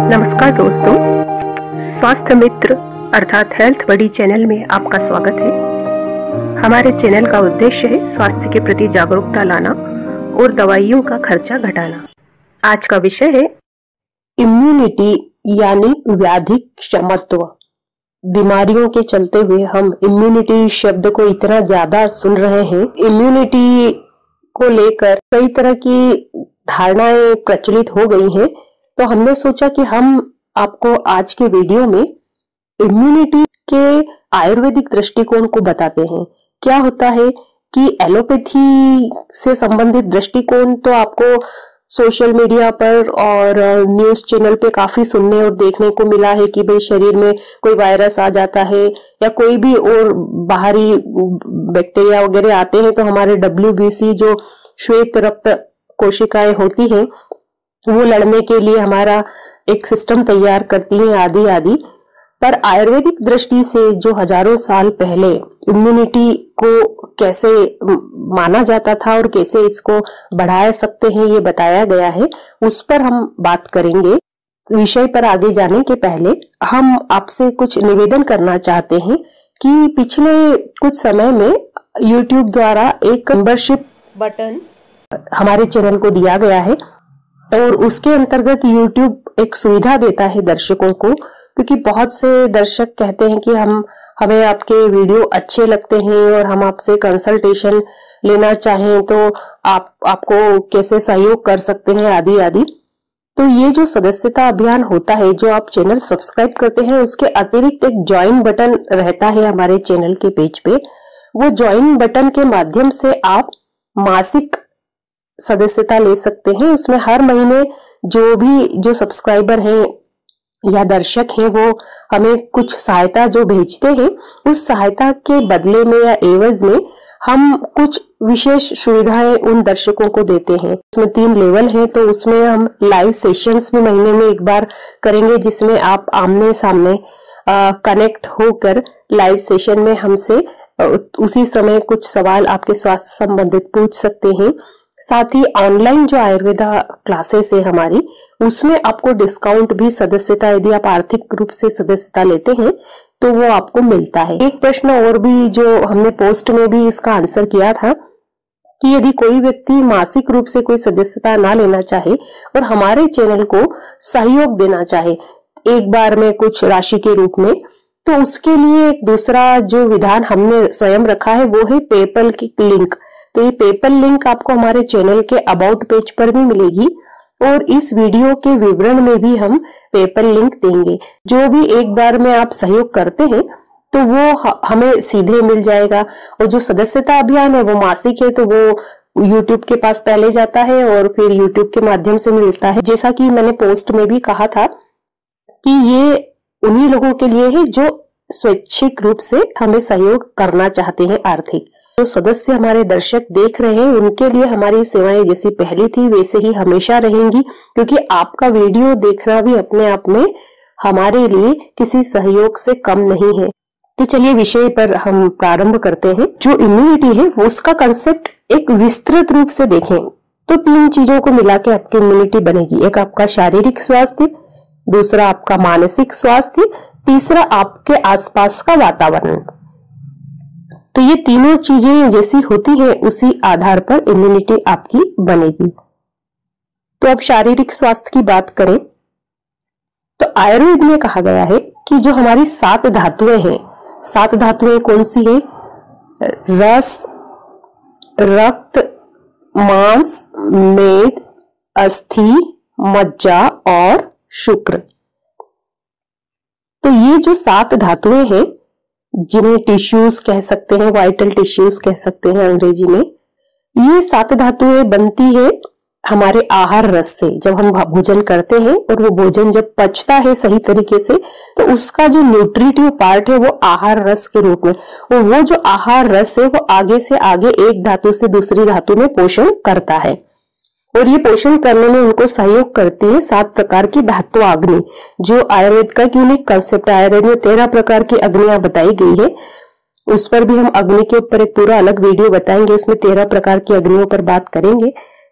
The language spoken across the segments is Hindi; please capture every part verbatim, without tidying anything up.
नमस्कार दोस्तों, स्वास्थ्य मित्र अर्थात हेल्थ बडी चैनल में आपका स्वागत है। हमारे चैनल का उद्देश्य है स्वास्थ्य के प्रति जागरूकता लाना और दवाइयों का खर्चा घटाना। आज का विषय है इम्यूनिटी यानी व्याधि क्षमत्व। बीमारियों के चलते हुए हम इम्यूनिटी शब्द को इतना ज्यादा सुन रहे हैं। इम्यूनिटी को लेकर कई तरह की धारणाएं प्रचलित हो गई हैं, तो हमने सोचा कि हम आपको आज के वीडियो में इम्यूनिटी के आयुर्वेदिक दृष्टिकोण को बताते हैं। क्या होता है कि एलोपैथी से संबंधित दृष्टिकोण तो आपको सोशल मीडिया पर और न्यूज चैनल पे काफी सुनने और देखने को मिला है कि भाई शरीर में कोई वायरस आ जाता है या कोई भी और बाहरी बैक्टीरिया वगैरह आते हैं तो हमारे डब्ल्यू बी सी जो श्वेत रक्त कोशिकाएं होती हैं वो लड़ने के लिए हमारा एक सिस्टम तैयार करती है आदि आदि। पर आयुर्वेदिक दृष्टि से जो हजारों साल पहले इम्यूनिटी को कैसे माना जाता था और कैसे इसको बढ़ा सकते हैं ये बताया गया है, उस पर हम बात करेंगे। विषय पर आगे जाने के पहले हम आपसे कुछ निवेदन करना चाहते हैं कि पिछले कुछ समय में यूट्यूब द्वारा एक मेंबरशिप बटन हमारे चैनल को दिया गया है और उसके अंतर्गत YouTube एक सुविधा देता है दर्शकों को, क्योंकि बहुत से दर्शक कहते हैं कि हम हमें आपके वीडियो अच्छे लगते हैं और हम आपसे कंसल्टेशन लेना चाहें तो आप आपको कैसे सहयोग कर सकते हैं आदि आदि। तो ये जो सदस्यता अभियान होता है, जो आप चैनल सब्सक्राइब करते हैं, उसके अतिरिक्त एक ज्वाइन बटन रहता है हमारे चैनल के पेज पे। वो ज्वाइन बटन के माध्यम से आप मासिक सदस्यता ले सकते हैं। उसमें हर महीने जो भी जो सब्सक्राइबर हैं या दर्शक हैं वो हमें कुछ सहायता जो भेजते हैं, उस सहायता के बदले में या एवज में हम कुछ विशेष सुविधाएं उन दर्शकों को देते हैं। उसमें तीन लेवल हैं, तो उसमें हम लाइव सेशंस भी महीने में एक बार करेंगे, जिसमें आप आमने सामने कनेक्ट होकर लाइव सेशन में हमसे उसी समय कुछ सवाल आपके स्वास्थ्य संबंधित पूछ सकते हैं। साथ ही ऑनलाइन जो आयुर्वेदा क्लासेस है हमारी, उसमें आपको डिस्काउंट भी सदस्यता, यदि आप आर्थिक रूप से सदस्यता लेते हैं तो वो आपको मिलता है। एक प्रश्न और भी जो हमने पोस्ट में भी इसका आंसर किया था कि यदि कोई व्यक्ति मासिक रूप से कोई सदस्यता ना लेना चाहे और हमारे चैनल को सहयोग देना चाहे एक बार में कुछ राशि के रूप में, तो उसके लिए एक दूसरा जो विधान हमने स्वयं रखा है वो है पेपल की लिंक। तो ये पेपल लिंक आपको हमारे चैनल के अबाउट पेज पर भी मिलेगी और इस वीडियो के विवरण में भी हम पेपल लिंक देंगे। जो भी एक बार में आप सहयोग करते हैं तो वो हमें सीधे मिल जाएगा, और जो सदस्यता अभियान है वो मासिक है, तो वो यूट्यूब के पास पहले जाता है और फिर यूट्यूब के माध्यम से मिलता है। जैसा कि मैंने पोस्ट में भी कहा था कि ये उन्हीं लोगों के लिए है जो स्वैच्छिक रूप से हमें सहयोग करना चाहते हैं आर्थिक। जो सदस्य हमारे दर्शक देख रहे हैं उनके लिए हमारी सेवाएं जैसी पहली थी वैसे ही हमेशा रहेंगी, क्योंकि आपका वीडियो देखना भी अपने आप में हमारे लिए किसी सहयोग से कम नहीं है। तो चलिए विषय पर हम प्रारंभ करते हैं। जो इम्यूनिटी है वो उसका कंसेप्ट एक विस्तृत रूप से देखें तो तीन चीजों को मिला के आपकी इम्यूनिटी बनेगी। एक आपका शारीरिक स्वास्थ्य, दूसरा आपका मानसिक स्वास्थ्य, तीसरा आपके आसपास का वातावरण। तो ये तीनों चीजें जैसी होती है उसी आधार पर इम्यूनिटी आपकी बनेगी। तो अब शारीरिक स्वास्थ्य की बात करें तो आयुर्वेद में कहा गया है कि जो हमारी सात धातुएं हैं, सात धातुएं कौन सी है? रस, रक्त, मांस, मेद, अस्थि, मज्जा और शुक्र। तो ये जो सात धातुएं हैं, जिन्हें टिश्यूज कह सकते हैं, वाइटल टिश्यूज कह सकते हैं अंग्रेजी में, ये सात धातुएं बनती है हमारे आहार रस से। जब हम भोजन करते हैं और वो भोजन जब पचता है सही तरीके से, तो उसका जो न्यूट्रिटिव पार्ट है वो आहार रस के रूप में, और वो जो आहार रस है वो आगे से आगे एक धातु से दूसरी धातु में पोषण करता है, और ये पोषण करने में उनको सहयोग करती है सात प्रकार की धातु अग्नि, जो आयुर्वेद का यूनिक कंसेप्ट है। आयुर्वेद में तेरह प्रकार की अग्नियां बताई गई है, उस पर भी हम अग्नि के ऊपर एक पूरा अलग वीडियो बताएंगे, उसमें तेरह प्रकार की अग्नियों पर बात करेंगे।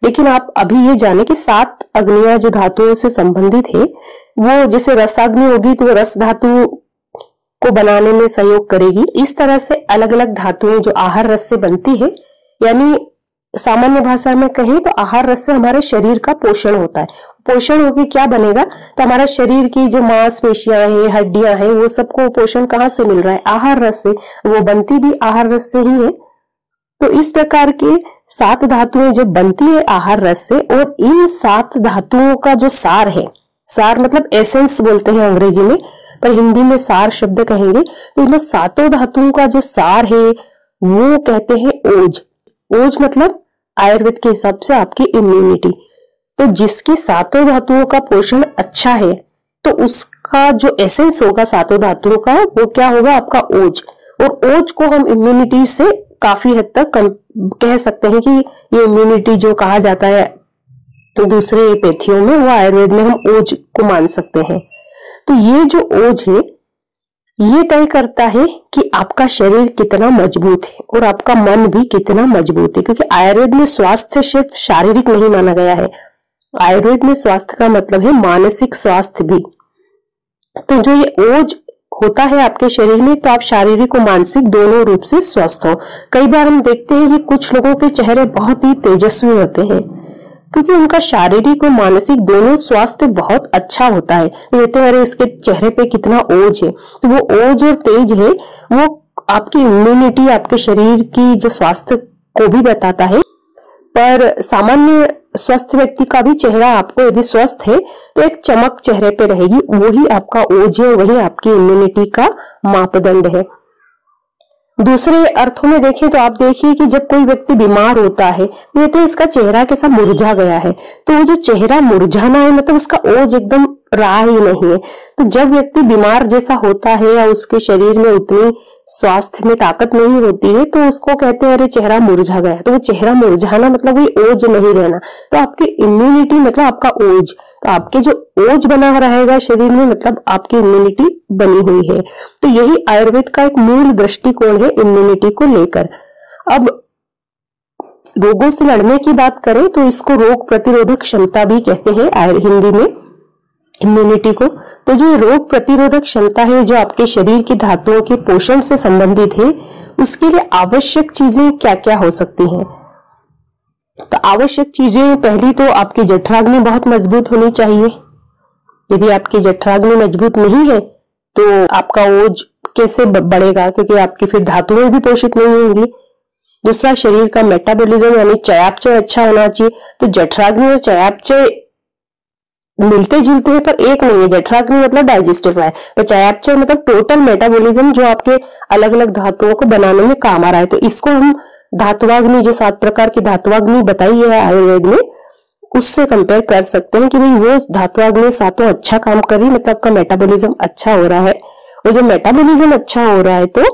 लेकिन आप अभी ये जाने कि सात अग्नियां जो धातुओं से संबंधित है, वो जैसे रसाग्नि होगी तो वो रस धातु को बनाने में सहयोग करेगी। इस तरह से अलग अलग धातुएं जो आहार रस से बनती है, यानी सामान्य भाषा में कहें तो आहार रस से हमारे शरीर का पोषण होता है। पोषण होके क्या बनेगा, तो हमारा शरीर की जो मांसपेशियां हैं, हड्डियां हैं, वो सबको पोषण कहाँ से मिल रहा है, आहार रस से। वो बनती भी आहार रस से ही है। तो इस प्रकार के सात धातुएं जब बनती है आहार रस से, और इन सात धातुओं का जो सार है, सार मतलब एसेंस बोलते हैं अंग्रेजी में, पर हिंदी में सार शब्द कहेंगे। तो इन सातों धातुओं का जो सार है वो कहते हैं ओज। ओज मतलब आयुर्वेद के हिसाब से आपकी इम्यूनिटी। तो जिसकी सातों धातुओं का पोषण अच्छा है, तो उसका जो एसेंस होगा सातों धातुओं का, वो क्या होगा, आपका ओज। और ओज को हम इम्यूनिटी से काफी हद तक कह सकते हैं कि ये इम्यूनिटी जो कहा जाता है तो दूसरे एलोपैथियों में, वो आयुर्वेद में हम ओज को मान सकते हैं। तो ये जो ओज है ये तय करता है कि आपका शरीर कितना मजबूत है और आपका मन भी कितना मजबूत है, क्योंकि आयुर्वेद में स्वास्थ्य सिर्फ शारीरिक नहीं माना गया है। आयुर्वेद में स्वास्थ्य का मतलब है मानसिक स्वास्थ्य भी। तो जो ये ओज होता है आपके शरीर में, तो आप शारीरिक और मानसिक दोनों रूप से स्वस्थ हो। कई बार हम देखते हैं कि कुछ लोगों के चेहरे बहुत ही तेजस्वी होते हैं, क्योंकि उनका शारीरिक और मानसिक दोनों स्वास्थ्य बहुत अच्छा होता है। कहते हैं अरे इसके चेहरे पे कितना ओज है। तो वो ओज और तेज है, वो आपकी इम्यूनिटी, आपके शरीर की जो स्वास्थ्य को भी बताता है। पर सामान्य स्वस्थ व्यक्ति का भी चेहरा आपको यदि स्वस्थ है तो एक चमक चेहरे पे रहेगी, वही आपका ओज है, वही आपकी इम्यूनिटी का मापदंड है। दूसरे अर्थों में देखें तो आप देखिए कि जब कोई व्यक्ति बीमार होता है, कहते हैं इसका चेहरा कैसा मुरझा गया है। तो वो जो चेहरा मुरझाना है मतलब उसका ओज एकदम रहा ही नहीं है। तो जब व्यक्ति बीमार जैसा होता है या उसके शरीर में उतनी स्वास्थ्य में ताकत नहीं होती है, तो उसको कहते हैं अरे चेहरा मुरझा गया। तो वो चेहरा मुरझाना मतलब वही ओज नहीं रहना। तो आपकी इम्यूनिटी मतलब आपका ओज, तो आपके जो ओज बना रहेगा शरीर में मतलब आपकी इम्यूनिटी बनी हुई है। तो यही आयुर्वेद का एक मूल दृष्टिकोण है इम्यूनिटी को लेकर। अब रोगों से लड़ने की बात करें तो इसको रोग प्रतिरोधक क्षमता भी कहते हैं हिंदी में, इम्यूनिटी को। तो जो रोग प्रतिरोधक क्षमता है, जो आपके शरीर की धातुओं के पोषण से संबंधित है, उसके लिए आवश्यक चीजें क्या क्या हो सकती हैं। तो आवश्यक चीजें, पहली तो आपकी जठराग्नि बहुत मजबूत होनी चाहिए। यदि आपकी जठराग्नि मजबूत नहीं है तो आपका ओज कैसे बढ़ेगा, क्योंकि आपकी फिर धातुएं भी पोषित नहीं होंगी। दूसरा, शरीर का मेटाबॉलिज्म यानी चयापचय अच्छा होना चाहिए। तो जठराग्नि और चयापचय मिलते जुलते हैं पर एक नहीं है। जठराग्नि मतलब डाइजेस्टिव है, तो चयापचय मतलब टोटल मेटाबॉलिज्म जो आपके अलग अलग धातुओं को बनाने में काम आ रहा है। तो इसको हम धातुवाग्नि, जो सात प्रकार की धातुवाग्नि बताई है आयुर्वेद में, उससे कंपेयर कर सकते हैं कि भाई वो धातुवाग्नि सातों अच्छा काम कर रही, मतलब आपका मेटाबॉलिज्म अच्छा हो रहा है। और जब मेटाबॉलिज्म अच्छा हो रहा है तो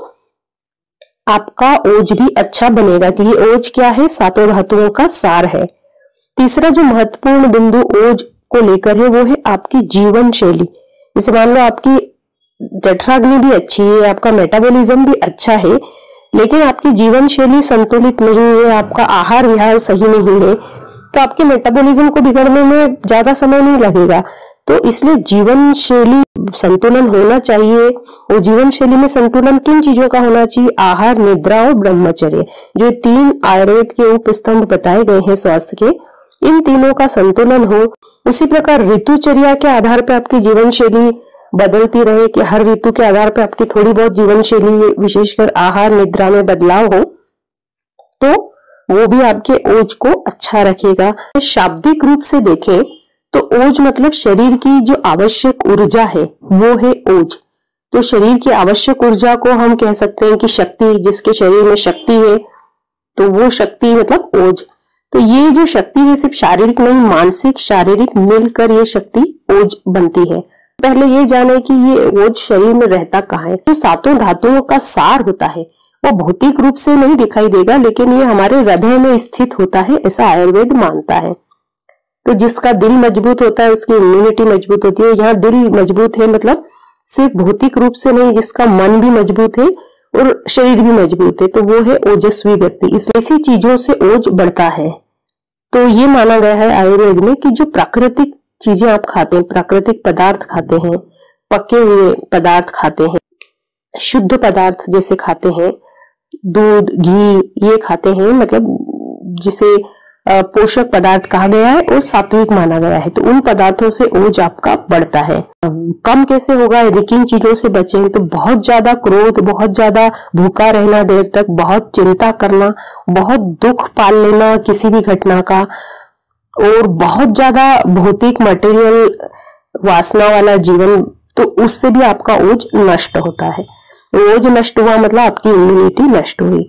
आपका ओज भी अच्छा बनेगा, क्योंकि ओज क्या है, सातों धातुओं का सार है। तीसरा जो महत्वपूर्ण बिंदु ओज को लेकर है वो है आपकी जीवन शैली। जैसे मान लो आपकी जठराग्नि भी अच्छी है, आपका मेटाबॉलिज्म भी अच्छा है, लेकिन आपकी जीवन शैली संतुलित नहीं है, आपका आहार विहार सही नहीं है, तो आपके मेटाबॉलिज्म को बिगड़ने में ज्यादा समय नहीं लगेगा। तो इसलिए जीवन शैली संतुलन होना चाहिए। और जीवन शैली में संतुलन किन चीजों का होना चाहिए, आहार, निद्रा और ब्रह्मचर्य, जो तीन आयुर्वेद के उपस्तंभ बताए गए हैं स्वास्थ्य के, इन तीनों का संतुलन हो। उसी प्रकार ऋतुचर्या के आधार पर आपकी जीवन शैली बदलती रहे, कि हर ऋतु के आधार पर आपकी थोड़ी बहुत जीवन शैली विशेषकर आहार निद्रा में बदलाव हो, तो वो भी आपके ओज को अच्छा रखेगा। शाब्दिक रूप से देखें तो ओज मतलब शरीर की जो आवश्यक ऊर्जा है वो है ओज। तो शरीर की आवश्यक ऊर्जा को हम कह सकते हैं कि शक्ति, जिसके शरीर में शक्ति है तो वो शक्ति मतलब ओज। तो ये जो शक्ति है सिर्फ शारीरिक नहीं, मानसिक शारीरिक मिलकर ये शक्ति ओज बनती है। पहले ये जाने कि ये ओज शरीर में रहता कहाँ है। तो सातों धातुओं का सार होता है वो भौतिक रूप से नहीं दिखाई देगा, लेकिन ये हमारे हृदय में स्थित होता है, ऐसा आयुर्वेद मानता है। तो जिसका दिल मजबूत होता है उसकी इम्यूनिटी मजबूत होती है। यहाँ दिल मजबूत है मतलब सिर्फ भौतिक रूप से नहीं, जिसका मन भी मजबूत है और शरीर भी मजबूत है, तो वो है ओजस्वी व्यक्ति। इसलिए इसी चीजों से ओज बढ़ता है। तो ये माना गया है आयुर्वेद में कि जो प्राकृतिक चीजें आप खाते हैं, प्राकृतिक पदार्थ खाते हैं, पके हुए पदार्थ खाते हैं, शुद्ध पदार्थ जैसे खाते हैं, दूध घी ये खाते हैं, मतलब जिसे पोषक पदार्थ कहा गया है और सात्विक माना गया है, तो उन पदार्थों से ओज आपका बढ़ता है। कम कैसे होगा यदि किन चीजों से बचें, तो बहुत ज्यादा क्रोध, बहुत ज्यादा भूखा रहना देर तक, बहुत चिंता करना, बहुत दुख पाल लेना किसी भी घटना का, और बहुत ज्यादा भौतिक मटेरियल वासना वाला जीवन, तो उससे भी आपका ओज नष्ट होता है। ओज नष्ट हुआ मतलब आपकी इम्यूनिटी नष्ट हुई।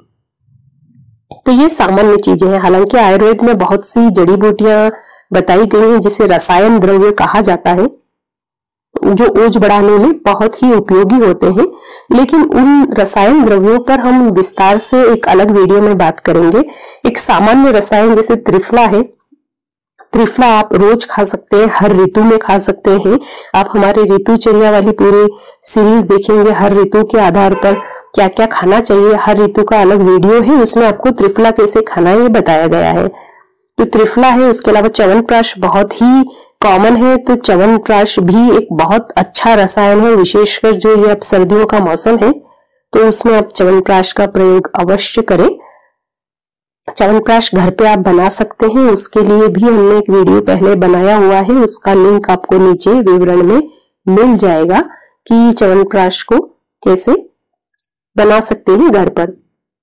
तो ये सामान्य चीजें हैं। हालांकि आयुर्वेद में बहुत सी जड़ी बूटियां बताई गई हैं जिसे रसायन द्रव्य कहा जाता है, जो ओज बढ़ाने में बहुत ही उपयोगी होते हैं, लेकिन उन रसायन द्रव्यों पर हम विस्तार से एक अलग वीडियो में बात करेंगे। एक सामान्य रसायन जैसे त्रिफला है, त्रिफला आप रोज खा सकते हैं, हर ऋतु में खा सकते हैं। आप हमारे ऋतुचर्या वाली पूरी सीरीज देखेंगे, हर ऋतु के आधार पर क्या क्या खाना चाहिए, हर ऋतु का अलग वीडियो है, उसमें आपको त्रिफला कैसे खाना है ये बताया गया है। तो त्रिफला है, उसके अलावा च्यवनप्राश बहुत ही कॉमन है, तो च्यवनप्राश भी एक बहुत अच्छा रसायन है, विशेषकर जो ये अब सर्दियों का मौसम है तो उसमें आप च्यवनप्राश का प्रयोग अवश्य करें। च्यवनप्राश घर पे आप बना सकते हैं, उसके लिए भी हमने एक वीडियो पहले बनाया हुआ है, उसका लिंक आपको नीचे विवरण में मिल जाएगा कि च्यवनप्राश को कैसे बना सकते हैं घर पर।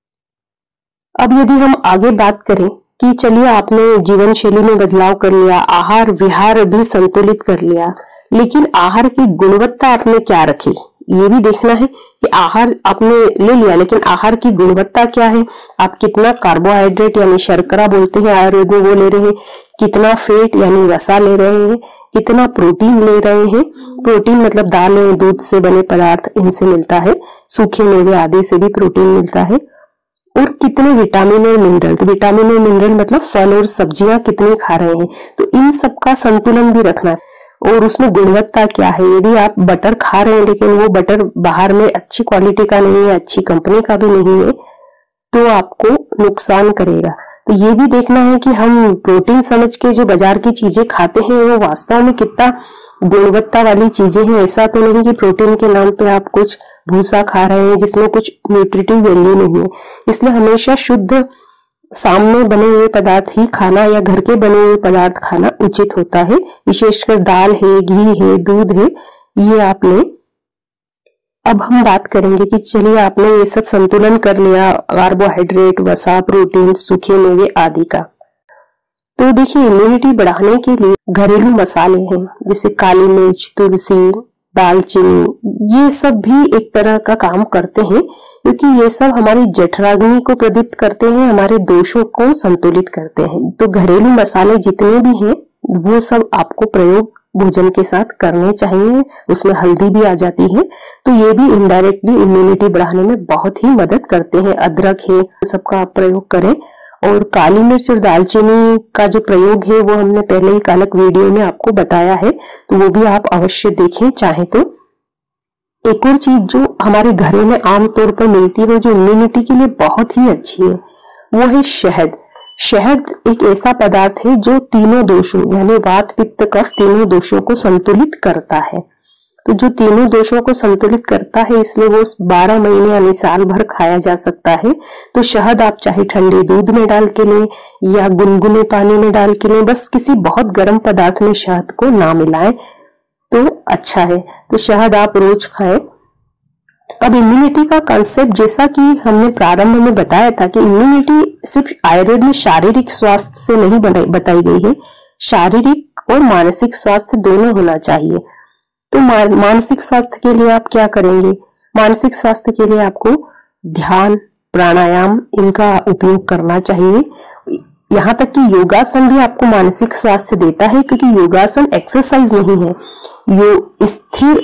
अब यदि हम आगे बात करें कि चलिए आपने जीवन शैली में बदलाव कर लिया, आहार विहार भी संतुलित कर लिया, लेकिन आहार की गुणवत्ता आपने क्या रखी ये भी देखना है कि आहार आपने ले लिया, लेकिन आहार की गुणवत्ता क्या है, आप कितना कार्बोहाइड्रेट यानी शर्करा बोलते हैं आयुर्वेद में वो ले रहे हैं, कितना फैट यानी वसा ले रहे हैं, कितना प्रोटीन ले रहे हैं। प्रोटीन मतलब दालें, दूध से बने पदार्थ, इनसे मिलता है, सूखे मेवे आदि से भी प्रोटीन मिलता है, और कितने विटामिन और मिनरल, तो विटामिन और मिनरल मतलब फल और सब्जियां कितने खा रहे हैं, तो इन सब का संतुलन भी रखना है। और उसमें गुणवत्ता क्या है, यदि आप बटर खा रहे हैं लेकिन वो बटर बाहर में अच्छी क्वालिटी का नहीं है, अच्छी कंपनी का भी नहीं है, तो आपको नुकसान करेगा। तो ये भी देखना है कि हम प्रोटीन समझ के जो बाजार की चीजें खाते हैं वो वास्तव में कितना गुणवत्ता वाली चीजें हैं। ऐसा तो नहीं कि प्रोटीन के नाम पे आप कुछ भूसा खा रहे हैं जिसमें कुछ न्यूट्रिटिव वैल्यू नहीं है। इसलिए हमेशा शुद्ध सामने बने हुए पदार्थ ही खाना या घर के बने हुए पदार्थ खाना उचित होता है। विशेषकर दाल है, घी है, दूध है, ये आप लें। अब हम बात करेंगे कि चलिए आपने ये सब संतुलन कर लिया, कार्बोहाइड्रेट, वसा, प्रोटीन, सूखे मेवे आदि का। तो देखिए इम्यूनिटी बढ़ाने के लिए घरेलू मसाले हैं जैसे काली मिर्च, तुलसी, दालचीनी, ये सब भी एक तरह का काम करते हैं, क्योंकि ये सब हमारी जठराग्नि को प्रदीप्त करते हैं, हमारे दोषों को संतुलित करते हैं। तो घरेलू मसाले जितने भी हैं वो सब आपको प्रयोग भोजन के साथ करने चाहिए। उसमें हल्दी भी आ जाती है, तो ये भी इनडायरेक्टली इम्यूनिटी बढ़ाने में बहुत ही मदद करते हैं। अदरक है, सबका आप प्रयोग करें। और काली मिर्च और दालचीनी का जो प्रयोग है वो हमने पहले ही अलग वीडियो में आपको बताया है, तो वो भी आप अवश्य देखें चाहे तो। एक और चीज जो हमारे घरों में आमतौर पर मिलती है जो इम्यूनिटी के लिए बहुत ही अच्छी है वो है शहद। शहद एक ऐसा पदार्थ है जो तीनों दोषों यानी वात, पित्त, कफ तीनों दोषों को संतुलित करता है। तो जो तीनों दोषों को संतुलित करता है इसलिए वो बारह महीने यानी साल भर खाया जा सकता है। तो शहद आप चाहे ठंडे दूध में डाल के लें या गुनगुने पानी में डाल के लें, बस किसी बहुत गर्म पदार्थ में शहद को ना मिलाएं तो अच्छा है। तो शहद आप रोज खाएं। अब इम्यूनिटी का कंसेप्ट जैसा कि हमने प्रारंभ में बताया था कि इम्यूनिटी सिर्फ आयुर्वेद में शारीरिक स्वास्थ्य से नहीं बताई गई है, शारीरिक और मानसिक स्वास्थ्य दोनों होना चाहिए। तो मानसिक स्वास्थ्य के लिए आप क्या करेंगे, मानसिक स्वास्थ्य के लिए आपको ध्यान, प्राणायाम इनका उपयोग करना चाहिए। यहाँ तक कि योगासन भी आपको मानसिक स्वास्थ्य देता है, क्योंकि योगासन एक्सरसाइज नहीं है, यो स्थिर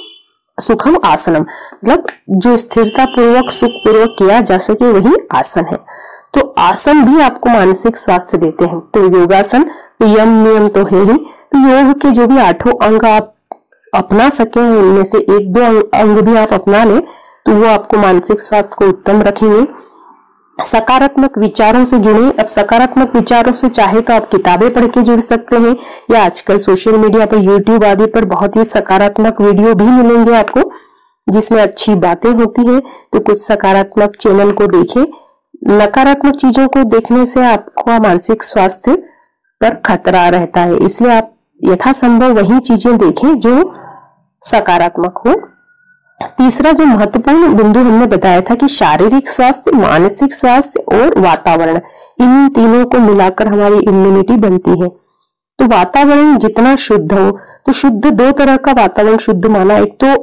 सुखम आसनम मतलब जो स्थिरता पूर्वक सुख पूर्वक किया जा सके वही आसन है। तो आसन भी आपको मानसिक स्वास्थ्य देते हैं। तो योगासन यम नियम तो है ही, तो योग के जो भी आठों अंग आप अपना सके उनमें से एक दो अंग भी आप अपना लें तो वो आपको मानसिक स्वास्थ्य को उत्तम रखेंगे। सकारात्मक विचारों से जुड़े। अब सकारात्मक विचारों से चाहे तो आप किताबें पढ़ के जुड़ सकते हैं, या आजकल सोशल मीडिया पर यूट्यूब आदि पर बहुत ही सकारात्मक वीडियो भी मिलेंगे आपको जिसमें अच्छी बातें होती है। तो कुछ सकारात्मक चैनल को देखें। नकारात्मक चीजों को देखने से आपका मानसिक स्वास्थ्य पर खतरा रहता है, इसलिए आप यथासंभव वही चीजें देखें जो सकारात्मक हो। तीसरा जो महत्वपूर्ण बिंदु हमने बताया था कि शारीरिक स्वास्थ्य, मानसिक स्वास्थ्य और वातावरण, इन तीनों को मिलाकर हमारी इम्यूनिटी बनती है। तो वातावरण जितना शुद्ध हो, तो शुद्ध दो तरह का वातावरण शुद्ध माना, एक तो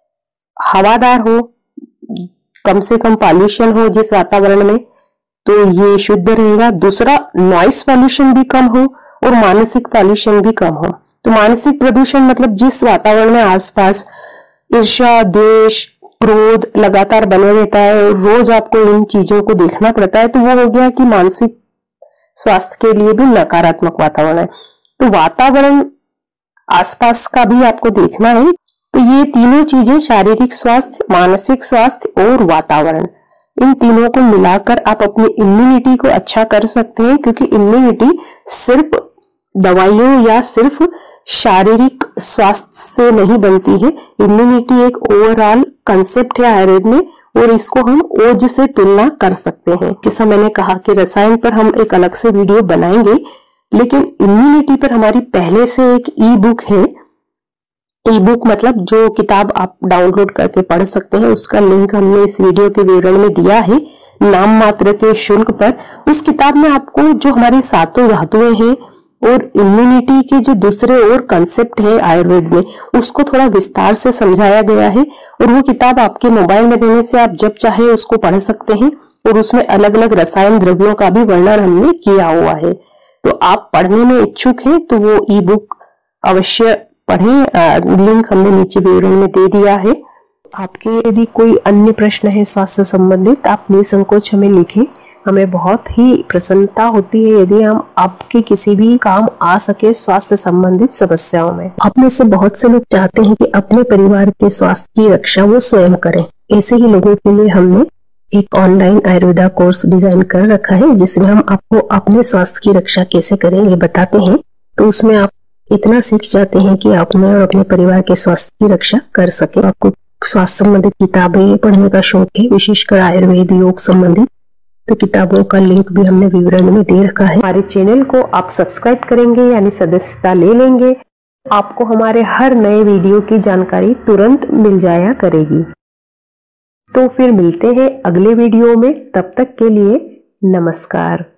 हवादार हो, कम से कम पॉल्यूशन हो जिस वातावरण में, तो ये शुद्ध रहेगा। दूसरा नॉइस पॉल्यूशन भी कम हो और मानसिक पॉल्यूशन भी कम हो। तो मानसिक प्रदूषण मतलब जिस वातावरण में आसपास ईर्ष्या, द्वेष, क्रोध लगातार बने रहता है, रोज आपको इन चीजों को देखना पड़ता है, तो वो हो गया कि मानसिक स्वास्थ्य के लिए भी नकारात्मक वातावरण है। तो वातावरण आसपास का भी आपको देखना है। तो ये तीनों चीजें, शारीरिक स्वास्थ्य, मानसिक स्वास्थ्य और वातावरण, इन तीनों को मिलाकर आप अपनी इम्यूनिटी को अच्छा कर सकते हैं, क्योंकि इम्यूनिटी सिर्फ दवाइयों या सिर्फ शारीरिक स्वास्थ्य से नहीं बनती है। इम्यूनिटी एक ओवरऑल कंसेप्ट है आयुर्वेद में, और इसको हम ओज से तुलना कर सकते हैं। जैसा मैंने कहा कि रसायन पर हम एक अलग से वीडियो बनाएंगे, लेकिन इम्यूनिटी पर हमारी पहले से एक ई बुक है। ई बुक मतलब जो किताब आप डाउनलोड करके पढ़ सकते हैं, उसका लिंक हमने इस वीडियो के विवरण में दिया है नाम मात्र के शुल्क पर। उस किताब में आपको जो हमारी सातों धातुएं हैं और इम्यूनिटी के जो दूसरे और कंसेप्ट है आयुर्वेद में, उसको थोड़ा विस्तार से समझाया गया है। और वो किताब आपके मोबाइल में रहने से आप जब चाहे उसको पढ़ सकते हैं, और उसमें अलग अलग रसायन द्रव्यों का भी वर्णन हमने किया हुआ है। तो आप पढ़ने में इच्छुक हैं तो वो ई बुक अवश्य पढ़ें। लिंक हमने नीचे विवरण में दे दिया है। आपके यदि कोई अन्य प्रश्न है स्वास्थ्य संबंधित, आप निसंकोच हमें लिखें। हमें बहुत ही प्रसन्नता होती है यदि हम आपके किसी भी काम आ सके स्वास्थ्य संबंधित समस्याओं में। आप में से बहुत से लोग चाहते हैं कि अपने परिवार के स्वास्थ्य की रक्षा वो स्वयं करें। ऐसे ही लोगों के लिए हमने एक ऑनलाइन आयुर्वेदा कोर्स डिजाइन कर रखा है, जिसमें हम आपको अपने स्वास्थ्य की रक्षा कैसे करें ये बताते हैं। तो उसमें आप इतना सीख जाते हैं कि अपने और अपने परिवार के स्वास्थ्य की रक्षा कर सके। आपको स्वास्थ्य संबंधित किताबें पढ़ने का शौक है, विशेषकर आयुर्वेद, योग संबंधित, तो किताबों का लिंक भी हमने विवरण में दे रखा है। हमारे चैनल को आप सब्सक्राइब करेंगे यानी सदस्यता ले लेंगे, आपको हमारे हर नए वीडियो की जानकारी तुरंत मिल जाया करेगी। तो फिर मिलते हैं अगले वीडियो में, तब तक के लिए नमस्कार।